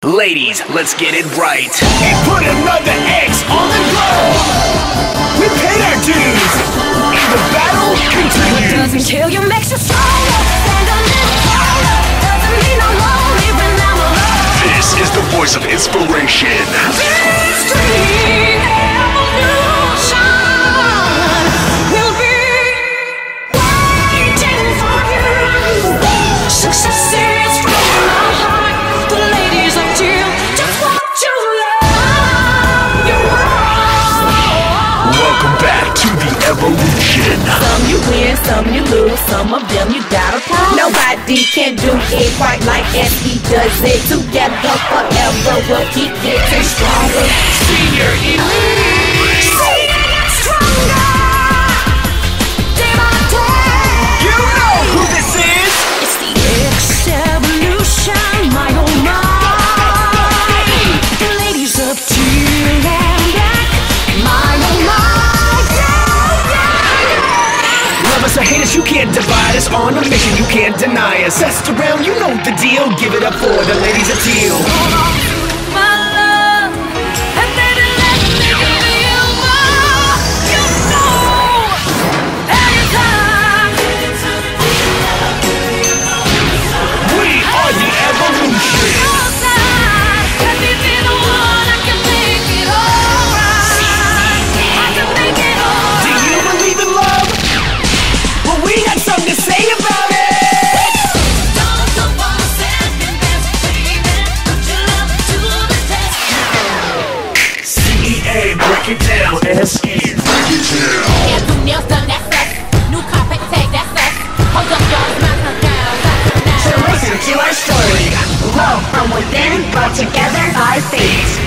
Ladies, let's get it right. We put another X on the globe. We paid our dues. And the battle continues. What doesn't kill you makes you stronger. Stand a little taller. Doesn't mean I'm lonely when I'm alone. This is the voice of inspiration. This dream evolution will be waiting for you. Success is from my heart. The ladies of Teal just want to love you all. Welcome back to the evolution. Some you win, some you lose, some of them you gotta prove. Nobody can do it quite like as he does it. Together forever we'll keep getting stronger. Senior Elite. Stronger. Day by day. You know who this is. It's the X-Evolution, my oh my. The ladies of Teal and Black, my oh my. Lovers or haters, you can't divide us. On a mission, you can't deny us. Test around, you know the deal. Give it up for the ladies of Teal. My love, and baby let me give you more. You know, every time. We are the evolution. Your side, let me be the one. I can make it alright. I can make it Do alright. you believe in love? Well, we got something to say about it. CEA, break it down. SE, break it down. Can't do nails done, that's us. New carpet tag, that's us. Hold up, y'all, my down, So listen to our story. Love from within, brought together by fate.